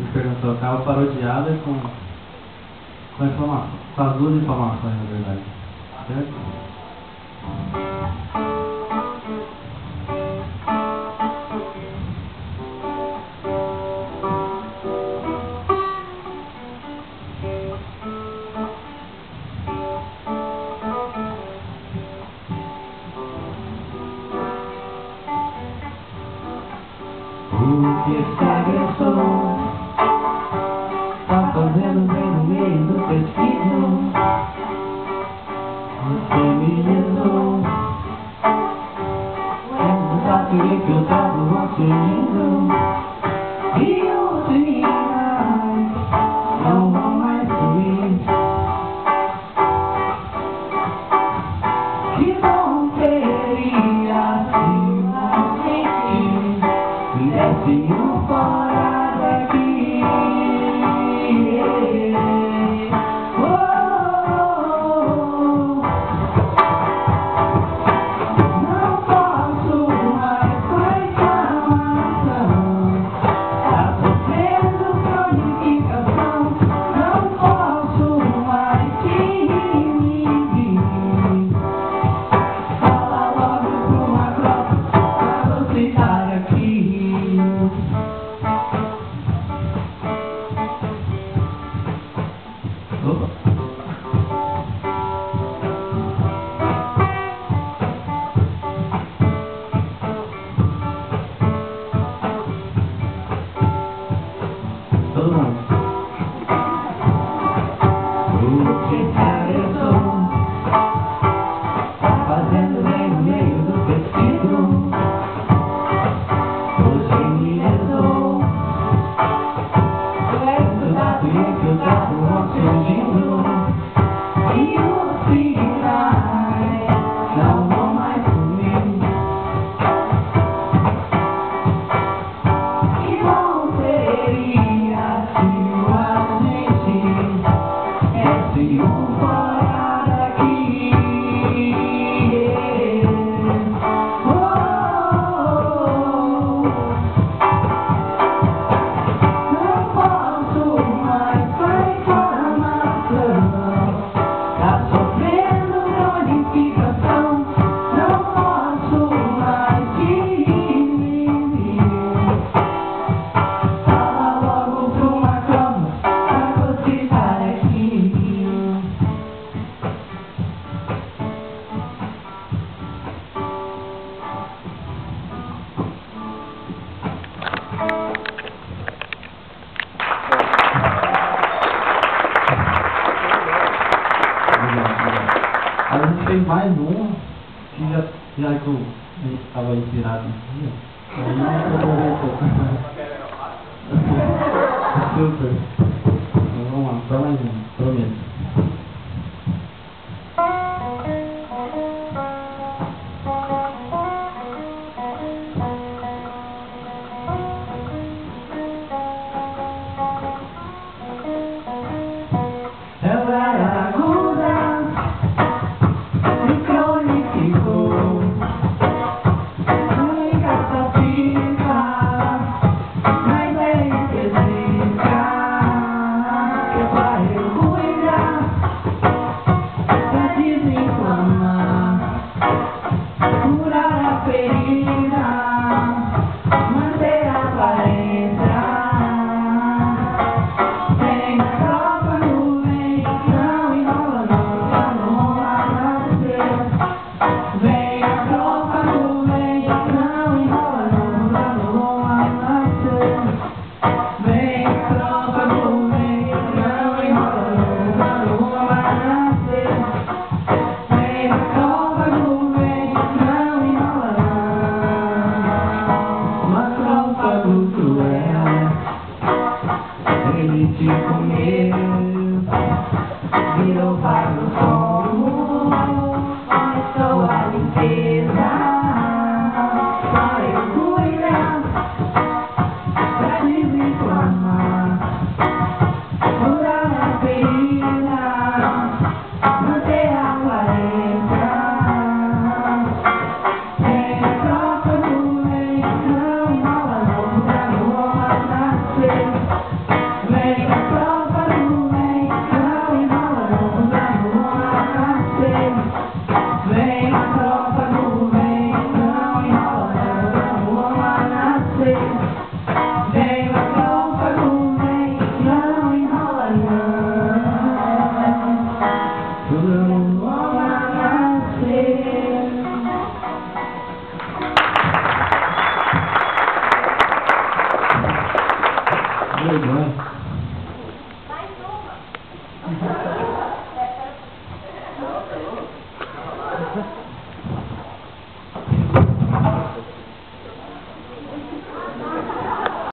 perguntou, acaba parodiada com inflamação, com as duas inflamações, na verdade. Certo? O que esse agressor tá fazendo bem no meio do pesquiso? Você me lesou. O exato infiltrado no seu lindo. E os finais não vão mais fluir. Que bom seria se a gente fizesse um fora daqui. Não posso mais reclamação. Tá sofrendo cronificação. Não posso mais te inibir. Fala logo pro Macron pra você estar aqui. Todo mundo. O que esse agressor tá fazendo bem no meio do pesquiso? Você me lesou. Tu és estudado e infiltrado no seu lindo. E os finais não vão mais sumir. Que bom seria se a gente desse um fora daqui. Não posso mais reclamação. Tá sofrendo cronificação. Não posso mais te inibir. Fala logo pro Macron pra você estar aqui. A gente fez mais um, que já que a gente estava inspirado em dia, aí a gente aproveitou. Super. Então, vamos lá, só mais um, prometo. Ela era aguda e cronificou. Única sapica, mas é específica. Que vai cuidar pra desinflamar, curar a ferida, manter a aparência. Tem a tropa nuvem, não enrola não nascer. Vem a tropa nuvem, não enrola não nascer. Vem a tropa nuvem, não enrola não nascer. Vem a tropa nuvem, não enrola não. Uma tropa do cruel. Ele te comeu, virou para o fogo, começou a limpeza. Só eu cuidar pra desinflamar, curar a ferida, manter a aparência. Tem a tropa nuvem, não enrola não nascer. Tá